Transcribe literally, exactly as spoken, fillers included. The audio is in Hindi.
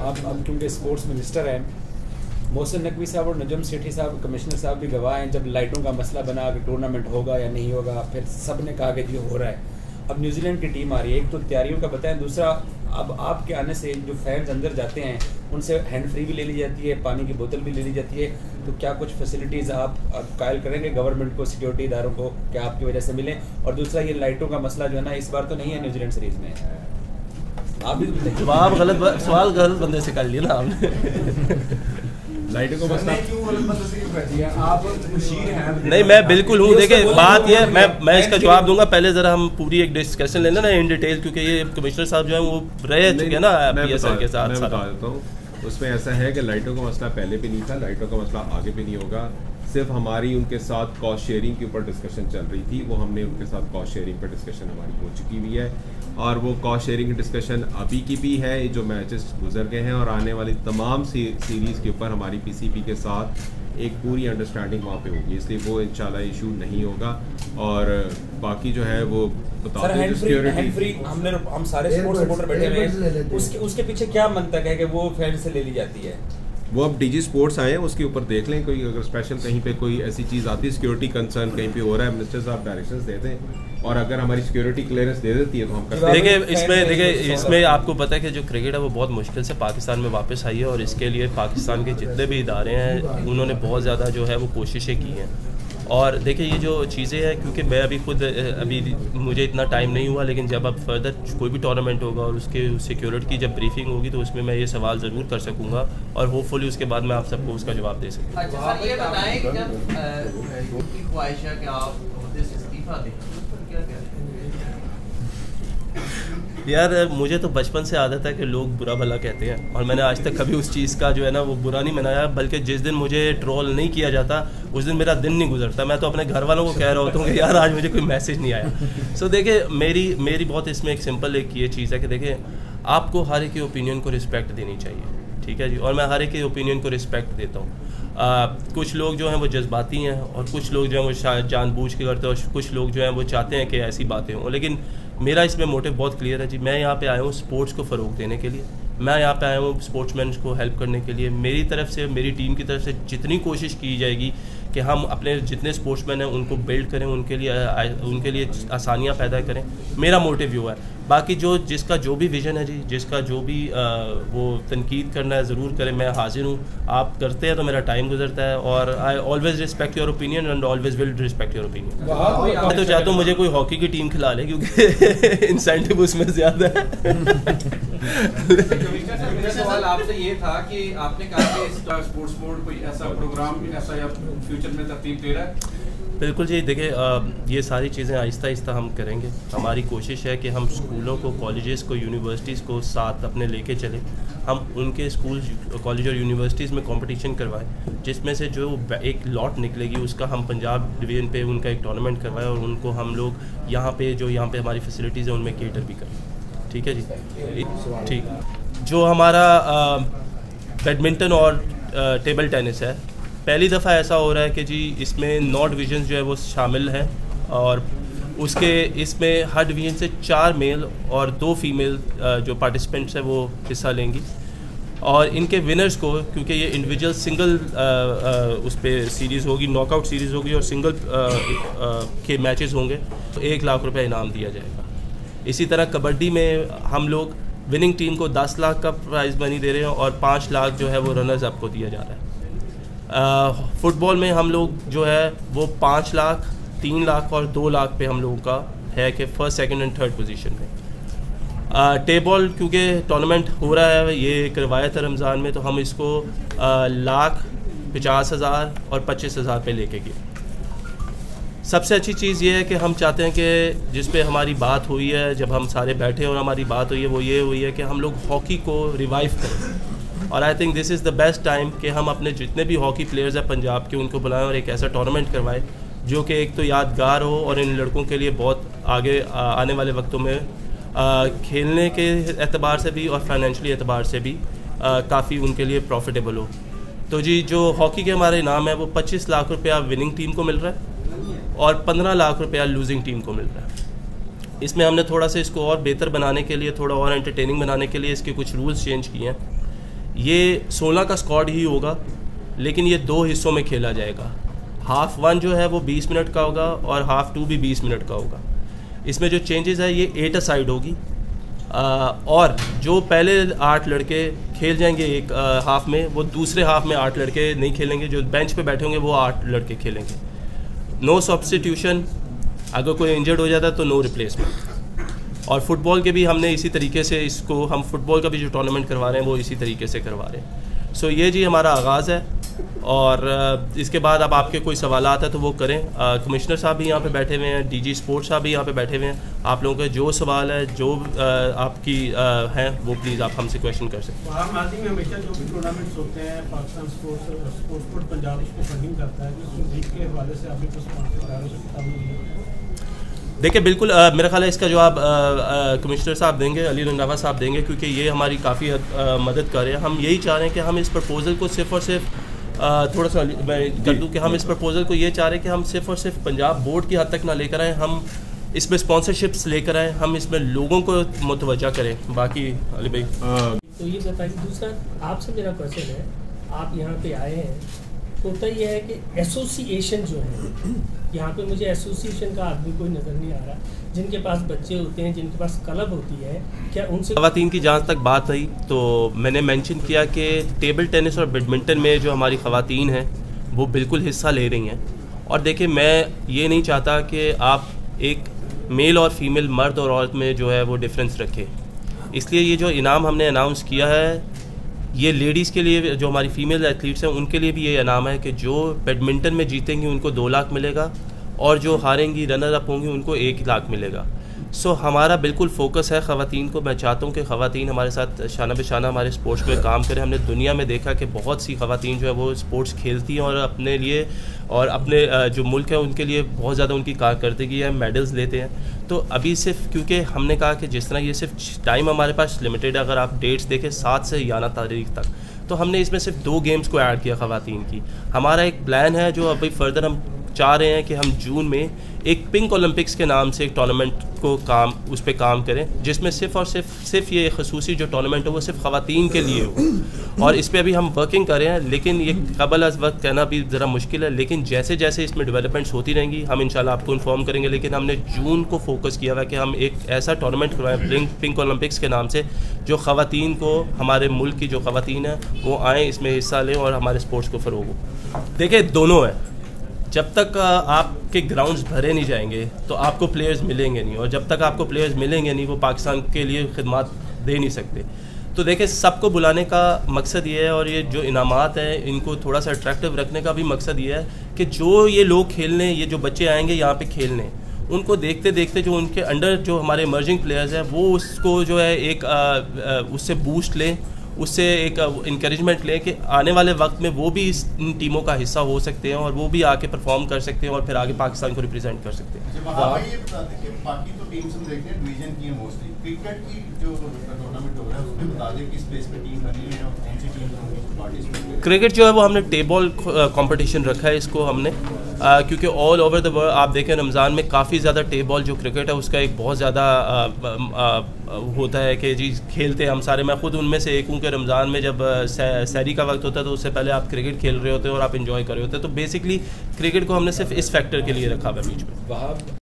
आप अब क्योंकि स्पोर्ट्स मिनिस्टर हैं, मोहसिन नकवी साहब और नजम सेठी साहब कमिश्नर साहब भी गवाह हैं, जब लाइटों का मसला बना कि टूर्नामेंट होगा या नहीं होगा, फिर सब ने कहा कि ये हो रहा है। अब न्यूजीलैंड की टीम आ रही है, एक तो तैयारियों का बताएं, दूसरा अब आपके आने से जो फैंस अंदर जाते हैं उनसे हैंड फ्री भी ले ली जाती है, पानी की बोतल भी ले ली जाती है, तो क्या कुछ फैसिलिटीज़ आप कायल करेंगे गवर्नमेंट को, सिक्योरिटी इदारों को, क्या आपकी वजह से मिलें? और दूसरा ये लाइटों का मसला जो है ना, इस बार तो नहीं है न्यूजीलैंड सीरीज़ में, आप भी जवाब गलत, सवाल गलत बंदे से कर लिया ना आपने। लाइटों को मसला क्यों गलत बंदे से क्यों कहती है? आप मुशीर हैं। नहीं, मैं बिल्कुल हूँ। देखिए बात ये, मैं मैं इसका जवाब दूंगा, पहले जरा हम पूरी एक डिस्कशन लेना ना इन डिटेल, क्योंकि ये कमिश्नर साहब जो है वो रह चुके हैं ना पीएसएल के साथ। मैं बता देता हूँ, उसमें ऐसा है कि लाइटों का मसला पहले भी नहीं था, लाइटों का मसला आगे भी नहीं होगा। सिर्फ हमारी उनके साथ कॉस्ट शेयरिंग के ऊपर डिस्कशन चल रही थी, वो हमने उनके साथ कॉस्ट शेयरिंग पर डिस्कशन हमारी हो चुकी हुई है, और वो कॉस्ट शेयरिंग की डिस्कशन अभी की भी है, जो मैचेस गुजर गए हैं, और आने वाली तमाम सी, सीरीज़ के ऊपर हमारी पीसीपी के साथ एक पूरी अंडरस्टैंडिंग वहाँ पे होगी, इसलिए वो इंशाल्लाह इशू नहीं होगा। और बाकी जो है वो बता दें, सिक्योरिटी हमने हम सारे स्पोर्ट्स सपोर्टर बैठे हुए हैं, उसके उसके पीछे क्या मंतक है कि वो फैन से ले ली जाती है? वो अब डीजी स्पोर्ट्स आए हैं, उसके ऊपर देख लें, कोई अगर स्पेशल कहीं पे कोई ऐसी चीज़ आती है, सिक्योरिटी कंसर्न कहीं पे हो रहा है, मिनिस्टर साहब डायरेक्शंस देते हैं, और अगर हमारी सिक्योरिटी क्लियरेंस दे देती है तो हम करते हैं। देखिए इसमें देखिए इसमें आपको पता है कि जो क्रिकेट है वो बहुत मुश्किल से पाकिस्तान में वापस आई है, और इसके लिए पाकिस्तान के जितने भी इदारे हैं उन्होंने बहुत ज़्यादा जो है वो कोशिशें की हैं। और देखिए ये जो चीज़ें हैं, क्योंकि मैं अभी खुद अभी मुझे इतना टाइम नहीं हुआ, लेकिन जब अब फर्दर कोई भी टूर्नामेंट होगा और उसके सिक्योरिटी की जब ब्रीफिंग होगी तो उसमें मैं ये सवाल ज़रूर कर सकूँगा, और होपफुली उसके बाद मैं आप सबको उसका जवाब दे सकूँगा। अच्छा सर, ये बताएं कि जब की ख्वाहिश है कि आप ओहदे से इस्तीफा दें, क्या कहते हैं? यार मुझे तो बचपन से आदत है कि लोग बुरा भला कहते हैं, और मैंने आज तक कभी उस चीज़ का जो है ना वो बुरा नहीं मनाया, बल्कि जिस दिन मुझे ट्रोल नहीं किया जाता उस दिन मेरा दिन नहीं गुजरता। मैं तो अपने घर वालों को कह रहा होता हूँ कि यार आज मुझे कोई मैसेज नहीं आया। सो so, देखिए मेरी मेरी बहुत इसमें एक सिंपल एक ये चीज़ है कि देखिए आपको हर एक के ओपिनियन को रिस्पेक्ट देनी चाहिए, ठीक है जी, और मैं हर एक के ओपिनियन को रिस्पेक्ट देता हूँ। कुछ लोग जो हैं वो जज्बाती हैं, और कुछ लोग जो हैं वो शायद जानबूझ के करते हैं, और कुछ लोग जो हैं वो चाहते हैं कि ऐसी बातें हों, लेकिन मेरा इसमें मोटिव बहुत क्लियर है जी। मैं यहाँ पे आया हूँ स्पोर्ट्स को फ़रोग देने के लिए, मैं यहाँ पे आया हूँ स्पोर्ट्समैन को हेल्प करने के लिए। मेरी तरफ से, मेरी टीम की तरफ से जितनी कोशिश की जाएगी कि हम अपने जितने स्पोर्ट्समैन हैं उनको बिल्ड करें, उनके लिए उनके लिए आसानियाँ पैदा करें, मेरा मोटिव वो है। बाकी जो जिसका जो भी विज़न है जी, जिसका जो भी आ, वो तनकीद करना है ज़रूर करें, मैं हाजिर हूँ। आप करते हैं तो मेरा टाइम गुजरता है, और I always respect your opinion and always will respect your opinion. मैं तो चाहता हूँ मुझे कोई हॉकी की टीम खिला ले, क्योंकि इंसेंटिव उसमें ज़्यादा है। मेरा सवाल आपसे ये था कि आपने कहा कि स्पोर्ट्स बोर्ड कोई ऐसा प्रोग्राम ऐसा या फ्यूचर में तरतीब दे रहा है? बिल्कुल जी, देखिए ये सारी चीज़ें आहिस्ता आहिस्ता हम करेंगे। हमारी कोशिश है कि हम स्कूलों को, कॉलेजेस को, यूनिवर्सिटीज़ को साथ अपने लेके चलें। हम उनके स्कूल, कॉलेज और यूनिवर्सिटीज़ में कंपटीशन करवाएं, जिसमें से जो एक लॉट निकलेगी उसका हम पंजाब डिवीज़न पे उनका एक टूर्नामेंट करवाएं, और उनको हम लोग यहाँ पे जो यहाँ पे हमारी फैसिलिटीज़ हैं उनमें केटर भी करें। ठीक है जी, ठीक। जो हमारा बैडमिंटन और टेबल टेनिस है, पहली दफ़ा ऐसा हो रहा है कि जी इसमें नौ डिवीज़न जो है वो शामिल हैं, और उसके इसमें हर डिवीज़न से चार मेल और दो फीमेल जो पार्टिसिपेंट्स हैं वो हिस्सा लेंगी, और इनके विनर्स को, क्योंकि ये इंडिविजुअल सिंगल उस पर सीरीज़ होगी, नॉकआउट सीरीज़ होगी, और सिंगल आ, आ, के मैचेस होंगे, तो एक लाख रुपए इनाम दिया जाएगा। इसी तरह कबड्डी में हम लोग विनिंग टीम को दस लाख का प्राइज़ मनी दे रहे हैं, और पाँच लाख जो है वो रनर्स अप को दिया जा रहा है। फ़ुटबॉल में हम लोग जो है वो पाँच लाख, तीन लाख और दो लाख पे हम लोगों का है कि first, second and third position में। टेबल क्योंकि टूर्नामेंट हो रहा है, ये एक रवायत है रमज़ान में, तो हम इसको आ, लाख, पचास हज़ार और पच्चीस हज़ार पे लेके गए। सबसे अच्छी चीज़ ये है कि हम चाहते हैं कि जिस पे हमारी बात हुई है, जब हम सारे बैठे और हमारी बात हुई है, वो ये हुई है कि हम लोग हॉकी को रिवाइव करें। और I think this is the best time कि हम अपने जितने भी हॉकी प्लेयर्स हैं पंजाब के, उनको बुलाएं और एक ऐसा टूर्नामेंट करवाएं जो कि एक तो यादगार हो, और इन लड़कों के लिए बहुत आगे आने वाले वक्तों में आ, खेलने के एतबार से भी और फाइनेंशियली एतबार से भी काफ़ी उनके लिए प्रॉफिटेबल हो। तो जी जो हॉकी के हमारे इनाम है वो पच्चीस लाख रुपया विनिंग टीम को मिल रहा है और पंद्रह लाख रुपया लूजिंग टीम को मिल रहा है। इसमें हमने थोड़ा सा इसको और बेहतर बनाने के लिए, थोड़ा और एंटरटेनिंग बनाने के लिए इसके कुछ रूल्स चेंज किए हैं ये सोलह का स्क्वाड ही होगा, लेकिन ये दो हिस्सों में खेला जाएगा। हाफ़ वन जो है वो बीस मिनट का होगा और हाफ़ टू भी बीस मिनट का होगा। इसमें जो चेंजेस है ये एट अ साइड होगी, आ, और जो पहले आठ लड़के खेल जाएंगे एक आ, हाफ में, वो दूसरे हाफ में आठ लड़के नहीं खेलेंगे। जो बेंच पे बैठे होंगे वो आठ लड़के खेलेंगे। नो सब्स्टिट्यूशन, अगर कोई इंजर्ड हो जाता है तो नो रिप्लेसमेंट। और फुटबॉल के भी हमने इसी तरीके से इसको, हम फुटबॉल का भी जो टूर्नामेंट करवा रहे हैं वो इसी तरीके से करवा रहे हैं। सो ये जी हमारा आगाज़ है, और इसके बाद अब आपके कोई सवाल आता है तो वो करें। कमिश्नर साहब भी यहाँ पे बैठे हुए हैं, डीजी स्पोर्ट्स साहब भी यहाँ पे बैठे हुए हैं। आप लोगों के जो सवाल है, जो आ, आपकी हैं, वो प्लीज़ आप हमसे क्वेश्चन कर सकते हैं। बाहर माजी में हमेशा जो भी टूर्नामेंट्स होते हैं, Pakistan sports sports board Punjab उसको फंडिंग करता है, तो लीग के हवाले से आपके पास स्पॉन्सर। देखिए बिल्कुल, आ, मेरा ख्याल है इसका जवाब कमिश्नर साहब देंगे, अली रंधावा साहब देंगे, क्योंकि ये हमारी काफ़ी मदद कर रहे हैं। हम यही चाह रहे हैं कि हम इस प्रपोज़ल को सिर्फ और सिर्फ आ, थोड़ा सा मैं कर दूं कि हम इस प्रपोज़ल को ये चाह रहे हैं कि हम सिर्फ और सिर्फ पंजाब बोर्ड की हद तक ना लेकर आएँ, हम इसमें स्पॉन्सरशिप्स लेकर आएँ, हम इसमें लोगों को मुतवज्जा करें। बाकी अली भाई तो ये बताइए, दूसरा आपसे मेरा क्वेश्चन है, आप यहाँ पे आए हैं, होता ये है कि एसोसिएशन जो है, यहाँ पे मुझे एसोसिएशन का आदमी कोई नज़र नहीं आ रहा, जिनके पास बच्चे होते हैं, जिनके पास क्लब होती है, क्या उनसे ख़वातीन की जहाँ तक बात आई तो मैंने मेंशन किया कि टेबल टेनिस और बैडमिंटन में जो हमारी ख़वातीन हैं वो बिल्कुल हिस्सा ले रही हैं। और देखिए, मैं ये नहीं चाहता कि आप एक मेल और फीमेल, मर्द और औरत में जो है वो डिफरेंस रखें, इसलिए ये जो इनाम हमने अनाउंस किया है ये लेडीज़ के लिए, जो हमारी फ़ीमेल एथलीट्स हैं उनके लिए भी ये इनाम है कि जो बैडमिंटन में जीतेंगी उनको दो लाख मिलेगा, और जो हारेंगी, रनर अप होंगी, उनको एक लाख मिलेगा। सो so, हमारा बिल्कुल फोकस है ख़वातीन को। मैं चाहता हूँ कि ख़वातीन हमारे साथ शाना बेशाना हमारे स्पोर्ट्स में काम करें। हमने दुनिया में देखा कि बहुत सी ख़वातीन जो है वो स्पोर्ट्स खेलती हैं और अपने लिए और अपने जो मुल्क है उनके लिए बहुत ज़्यादा उनकी कारकर्दगी है, मेडल्स लेते हैं। तो अभी सिर्फ क्योंकि हमने कहा कि जिस तरह ये सिर्फ टाइम हमारे पास लिमिटेड है, अगर आप डेट्स देखें सात से ग्यारह तारीख तक, तो हमने इसमें सिर्फ दो गेम्स को ऐड किया ख़वातीन की। हमारा एक प्लान है जो अभी फर्दर हम चाह रहे हैं कि हम जून में एक पिंक ओलंपिक्स के नाम से एक टूर्नामेंट को काम उस पर काम करें, जिसमें सिर्फ और सिर्फ सिर्फ ये खसूसी जो टूर्नामेंट हो वो सिर्फ ख़वातीन के लिए हो। और इस पर अभी हम वर्किंग कर रहे हैं, लेकिन ये कबल अज़ वक्त कहना भी ज़रा मुश्किल है, लेकिन जैसे जैसे इसमें डेवलपमेंट्स होती रहेंगी हम इंशाल्लाह आपको इन्फॉर्म करेंगे। लेकिन हमने जून को फोकस किया हुआ है कि हम एक ऐसा टूर्नामेंट करवाएं पिंक ओलंपिक्स के नाम से, जो ख़वातीन को, हमारे मुल्क की जो ख़वातीन हैं वो आएँ, इसमें हिस्सा लें और हमारे स्पोर्ट्स को फ़रोग हो। देखिए, दोनों है, जब तक आपके ग्राउंड्स भरे नहीं जाएंगे तो आपको प्लेयर्स मिलेंगे नहीं, और जब तक आपको प्लेयर्स मिलेंगे नहीं वो पाकिस्तान के लिए खिदमत दे नहीं सकते। तो देखिए, सबको बुलाने का मकसद ये है, और ये जो इनामात हैं इनको थोड़ा सा अट्रैक्टिव रखने का भी मकसद ये है कि जो ये लोग खेलने, ये जो बच्चे आएंगे यहाँ पे खेलने, उनको देखते देखते जो उनके अंडर जो हमारे इमर्जिंग प्लेयर्स हैं वो उसको जो है एक आ, आ, उससे बूस्ट लें, उससे एक इंकरेजमेंट लें कि आने वाले वक्त में वो भी इस इन टीमों का हिस्सा हो सकते हैं और वो भी आके परफॉर्म कर सकते हैं और फिर आगे पाकिस्तान को रिप्रेजेंट कर सकते हैं। ये बता दें कि बाकी तो टीम्स हम देखते हैं डिवीजन की है मोस्टली, क्रिकेट की जो टूर्नामेंट हो रहा है उसमें बता दें किस प्लेस पे टीम बनी है और कौन सी टीम होंगी पार्टिसिपेट। क्रिकेट जो है वो हमने टेबल कंपटीशन रखा है इसको हमने, आ, क्योंकि ऑल ओवर द वर्ल्ड आप देखें रमज़ान में काफ़ी ज़्यादा टेबल जो क्रिकेट है उसका एक बहुत ज़्यादा होता है कि जी खेलते हैं हम सारे। मैं खुद उनमें से एक हूँ कि रमज़ान में जब सैरी का वक्त होता है तो उससे पहले आप क्रिकेट खेल रहे होते हैं और आप इंजॉय कर रहे होते हैं। तो बेसिकली क्रिकेट को हमने सिर्फ इस फैक्टर के लिए रखा हुआ है बीच में।